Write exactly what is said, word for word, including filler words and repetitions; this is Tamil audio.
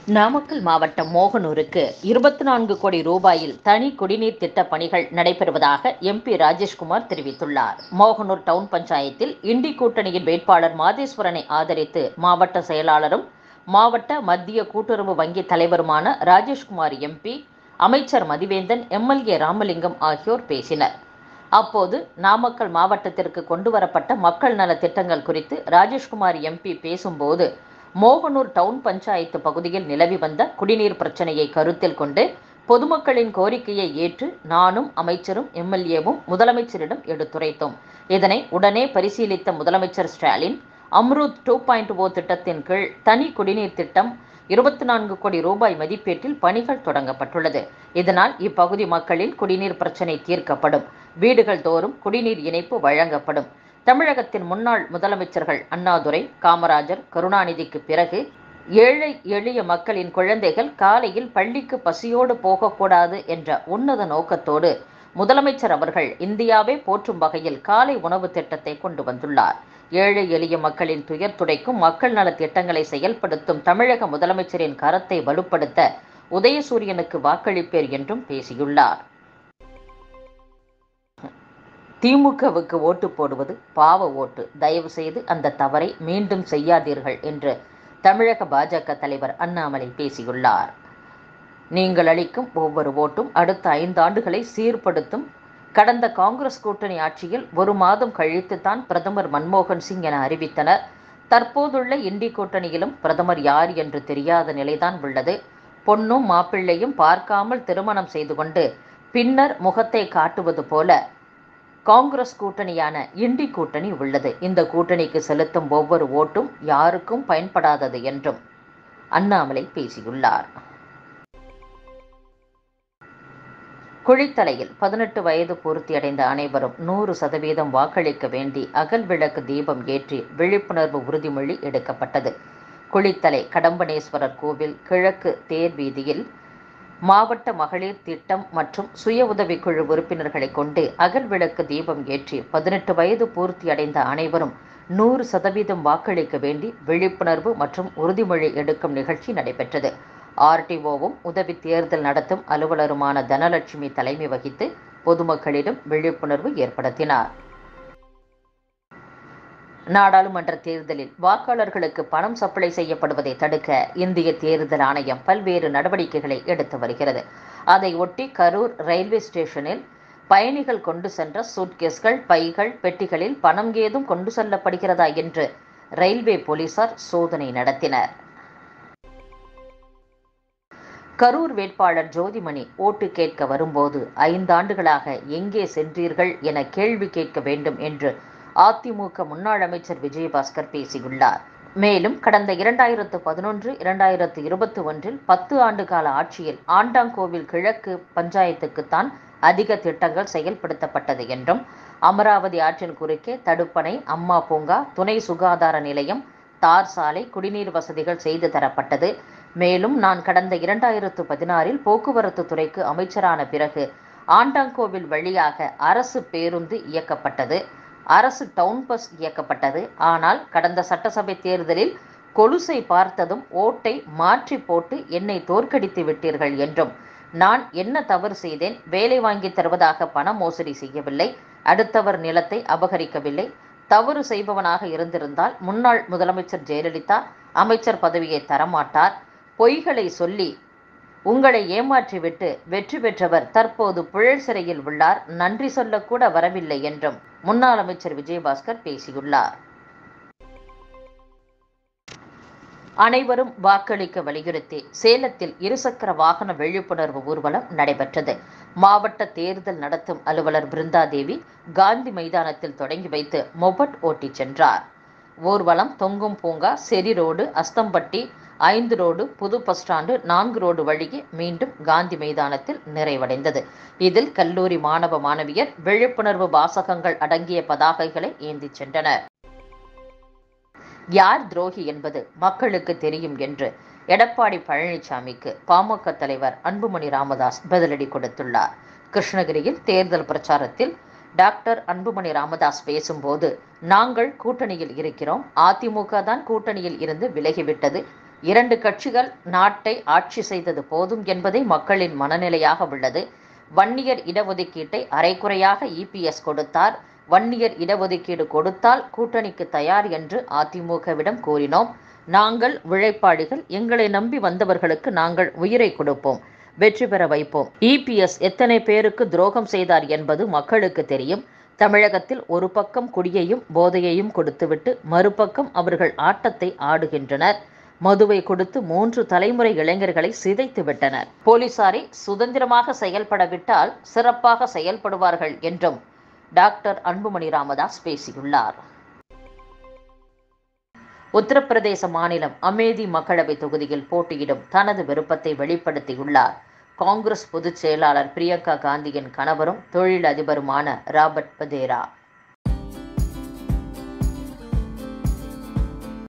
நாமக்கல் மாவட்டம் மோகனூருக்கு இருபத்தி நான்கு கோடி ரூபாயில் தனி குடிநீர் திட்ட பணிகள் நடைபெறுவதாக எம்பி ராஜேஷ்குமார் தெரிவித்துள்ளார். மோகனூர் டவுன் பஞ்சாயத்தில் இண்டி கூட்டணியின் வேட்பாளர் மாதேஸ்வரனை ஆதரித்து மாவட்ட செயலாளரும் மாவட்ட மத்திய கூட்டுறவு வங்கி தலைவருமான ராஜேஷ்குமார் எம்பி, அமைச்சர் மதிவேந்தன், எம்எல்ஏ ராமலிங்கம் ஆகியோர் பேசினர். அப்போது நாமக்கல் மாவட்டத்திற்கு கொண்டுவரப்பட்ட மக்கள் நல திட்டங்கள் குறித்து ராஜேஷ்குமார் எம்பி பேசும்போது, மோகனூர் டவுன் பஞ்சாயத்து பகுதியில் நிலவி வந்த குடிநீர் பிரச்சனையை கருத்தில் கொண்டு பொதுமக்களின் கோரிக்கையை ஏற்று நானும் அமைச்சரும் எம்எல்ஏவும் முதலமைச்சரிடம் எடுத்துரைத்தோம். இதனை உடனே பரிசீலித்த முதலமைச்சர் Stalin, Amrut two point O திட்டத்தின் கீழ் தனி குடிநீர் திட்டம் இருபத்தி நான்கு கோடி ரூபாய் மதிப்பீட்டில் பணிகள் தொடங்கப்பட்டுள்ளது. இதனால் இப்பகுதி மக்களின் குடிநீர் பிரச்சனை தீர்க்கப்படும். வீடுகள் தோறும் குடிநீர் இணைப்பு வழங்கப்படும். தமிழகத்தின் முன்னாள் முதலமைச்சர்கள் அண்ணாதுரை, காமராஜர், கருணாநிதிக்கு பிறகு ஏழை எளிய மக்களின் குழந்தைகள் காலையில் பள்ளிக்கு பசியோடு போகக்கூடாது என்ற உன்னத நோக்கத்தோடு முதலமைச்சர் அவர்கள் இந்தியாவே போற்றும் வகையில் காலை உணவு திட்டத்தை கொண்டு வந்துள்ளார். ஏழை எளிய மக்களின் துயர் துடைக்கும் மக்கள் நல திட்டங்களை செயல்படுத்தும் தமிழக முதலமைச்சரின் கரத்தை வலுப்படுத்த உதயசூரியனுக்கு வாக்களிப்பேர் என்றும் பேசியுள்ளார். திமுகவுக்கு ஓட்டு போடுவது பாவ ஓட்டு. தயவு செய்து அந்த தவறை மீண்டும் செய்யாதீர்கள் என்று தமிழக பாஜக தலைவர் அண்ணாமலை பேசியுள்ளார். நீங்கள் அளிக்கும் ஒவ்வொரு ஓட்டும் அடுத்த ஐந்தாண்டுகளை சீர்படுத்தும். கடந்த காங்கிரஸ் கூட்டணி ஆட்சியில் ஒரு மாதம் கழித்துத்தான் பிரதமர் மன்மோகன் சிங் என அறிவித்தனர். தற்போதுள்ள இண்டி கூட்டணியிலும் பிரதமர் யார் என்று தெரியாத நிலைதான் உள்ளது. பொன்னும் மாப்பிள்ளையும் பார்க்காமல் திருமணம் செய்து கொண்டு பின்னர் முகத்தை காட்டுவது போல காங்கிரஸ் கூட்டணியான இண்டி கூட்டணி உள்ளது. இந்த கூட்டணிக்கு செலுத்தும் ஒவ்வொரு ஓட்டும் யாருக்கும் பயன்படாதது என்றும் அண்ணாமலை பேசியுள்ளார். குளித்தலையில் பதினெட்டு வயது பூர்த்தியடைந்த அனைவரும் நூறு சதவீதம் வாக்களிக்க வேண்டி அகல் விளக்கு தீபம் ஏற்றி விழிப்புணர்வு உறுதிமொழி எடுக்கப்பட்டது. குளித்தலை கடம்பனேஸ்வரர் கோவில் கிழக்கு தேர் வீதியில் மாவட்ட மகளிர் திட்டம் மற்றும் சுய உதவிக்குழு உறுப்பினர்களை கொண்டு அகல் விளக்கு தீபம் ஏற்றி பதினெட்டு வயது பூர்த்தியடைந்த அனைவரும் நூறு சதவீதம் வாக்களிக்க வேண்டி விழிப்புணர்வு மற்றும் உறுதிமொழி எடுக்கும் நிகழ்ச்சி நடைபெற்றது. ஆர்டிஓவும் உதவி தேர்தல் நடத்தும் அலுவலருமான தனலட்சுமி தலைமை வகித்து பொதுமக்களிடம் விழிப்புணர்வு ஏற்படுத்தினார். நாடாளுமன்ற தேர்தலில் வாக்காளர்களுக்கு பணம் சப்ளை செய்யப்படுவதை தடுக்க இந்திய தேர்தல் ஆணையம் பல்வேறு நடவடிக்கைகளை எடுத்து வருகிறது. அதை ஒட்டி கரூர் ரயில்வே ஸ்டேஷனில் பயணிகள் கொண்டு சென்ற சூட்கேஸ்கள், பைகள், பெட்டிகளில் பணம் ஏதும் கொண்டு செல்லப்படுகிறதா என்று ரயில்வே போலீசார் சோதனை நடத்தினர். கரூர் வேட்பாளர் ஜோதிமணி ஓட்டு கேட்க வரும்போது ஐந்தாண்டுகளாக எங்கே சென்றீர்கள் என கேள்வி கேட்க வேண்டும் என்று அதிமுக முன்னாள் அமைச்சர் விஜயபாஸ்கர் பேசியுள்ளார். மேலும் கடந்த இரண்டாயிரத்து பதினொன்று இரண்டாயிரத்து இருபத்தி ஒன்றில் பத்து ஆண்டு கால ஆட்சியில் ஆண்டாங்கோவில் கிழக்கு பஞ்சாயத்துக்குத்தான் அதிக திட்டங்கள் செயல்படுத்தப்பட்டது என்றும், அமராவதி ஆற்றின் குறுக்கே தடுப்பணை, அம்மா பூங்கா, துணை சுகாதார நிலையம், தார் சாலை, குடிநீர் வசதிகள் செய்து தரப்பட்டது. மேலும் நான் கடந்த இரண்டாயிரத்து பதினாறில் போக்குவரத்து துறைக்கு அமைச்சரான பிறகு ஆண்டாங்கோவில் வழியாக அரசு பேருந்து இயக்கப்பட்டது, அரசு டவுன் பஸ் இயக்கப்பட்டது. ஆனால் கடந்த சட்டசபை தேர்தலில் கொலுசை பார்த்ததும் ஓட்டை மாற்றி போட்டு என்னை தோற்கடித்து விட்டீர்கள் என்றும், நான் என்ன தவறு செய்தேன்? வேலை வாங்கி தருவதாக பண மோசடி செய்யவில்லை, அடுத்தவர் நிலத்தை அபகரிக்கவில்லை. தவறு செய்பவனாக இருந்திருந்தால் முன்னாள் முதலமைச்சர் ஜெயலலிதா அமைச்சர் பதவியை தரமாட்டார். பொய்களை சொல்லி உங்களை ஏமாற்றிவிட்டு வெற்றி பெற்றவர் தற்போது புழல் சிறையில் உள்ளார். நன்றி சொல்லக்கூட வரவில்லை என்றும் முன்னாள் அமைச்சர் விஜயபாஸ்கர் பேசியுள்ளார். அனைவரும் வாக்களிக்க வலியுறுத்தி சேலத்தில் இருசக்கர வாகன விழிப்புணர்வு ஊர்வலம் நடைபெற்றது. மாவட்ட தேர்தல் நடத்தும் அலுவலர் பிருந்தாதேவி காந்தி மைதானத்தில் தொடங்கி வைத்து மொபட் ஓட்டிச் சென்றார். ஊர்வலம் தொங்கும் பூங்கா, செரி ரோடு, அஸ்தம்பட்டி, ஐந்து ரோடு, புது பஸ் ஸ்டாண்டு, நான்கு ரோடு வழியே மீண்டும் காந்தி மைதானத்தில் நிறைவடைந்தது. இதில் கல்லூரி மாணவ மாணவியர் விழிப்புணர்வு வாசகங்கள் அடங்கிய பதாகைகளை ஏந்தி சென்றனர். யார் துரோகி என்பது மக்களுக்கு தெரியும் என்று எடப்பாடி பழனிசாமிக்கு பாமக தலைவர் அன்புமணி ராமதாஸ் பதிலடி கொடுத்துள்ளார். கிருஷ்ணகிரியில் தேர்தல் பிரச்சாரத்தில் டாக்டர் அன்புமணி ராமதாஸ் பேசும்போது, நாங்கள் கூட்டணியில் இருக்கிறோம், அதிமுக தான் கூட்டணியில் இருந்து விலகிவிட்டது, இரண்டு கட்சிகள் நாட்டை ஆட்சி செய்தது போதும் என்பதே மக்களின் மனநிலையாக உள்ளது. வன்னியர் இடஒதுக்கீட்டை அரைகுறையாக இபிஎஸ் கொடுத்தார். வன்னியர் இடஒதுக்கீடு கொடுத்தால் கூட்டணிக்கு தயார் என்று அதிமுகவிடம் கூறினோம். நாங்கள் உழைப்பாளிகள், எங்களை நம்பி வந்தவர்களுக்கு நாங்கள் உயிரை கொடுப்போம், வெற்றி பெற வைப்போம். இபிஎஸ் எத்தனை பேருக்கு துரோகம் செய்தார் என்பது மக்களுக்கு தெரியும். தமிழகத்தில் ஒரு பக்கம் குடியையும் போதையையும் கொடுத்துவிட்டு மறுபக்கம் அவர்கள் ஆட்டத்தை ஆடுகின்றனர். மதுவை கொடுத்து மூன்று தலைமுறை இளைஞர்களை சிதைத்து விட்டனர். போலீசாரை சுதந்திரமாக செயல்படவிட்டால் சிறப்பாக செயல்படுவார்கள் என்றும் டாக்டர் அன்புமணி ராமதாஸ் பேசியுள்ளார். உத்தரப்பிரதேச மாநிலம் அமேதி மக்களவை தொகுதியில் போட்டியிடும் தனது விருப்பத்தை வெளிப்படுத்தியுள்ளார் காங்கிரஸ் பொதுச் செயலாளர் பிரியங்கா காந்தியின் கணவரும் தொழிலதிபருமான ராபர்ட் வதேரா.